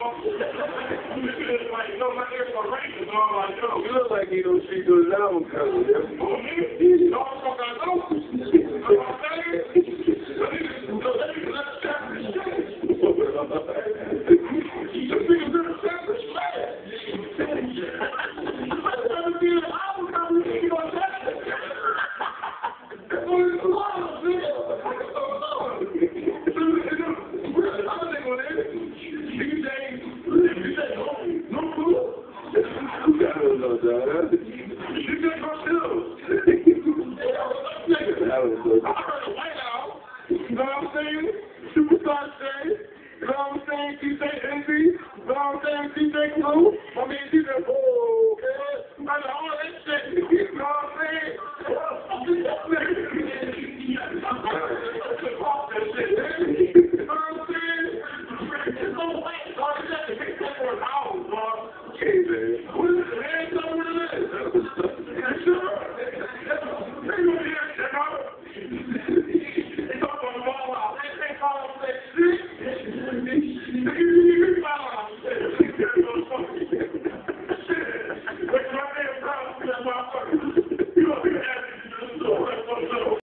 My inspiration, so I'm like, yo. You look like you don't see those album covers. Oh, me? No, I'm talking about those. You know what I'm saying? You know what I'm saying? Superstar Shay. You know what I'm saying? DJ Envy. You know what I'm saying? DJ Clue. I mean, DJ, oh, man. I know all that shit. You know what I'm saying? You know what I'm saying? It's no way. It's all that shit. It's for an hour, bro. Hey, man.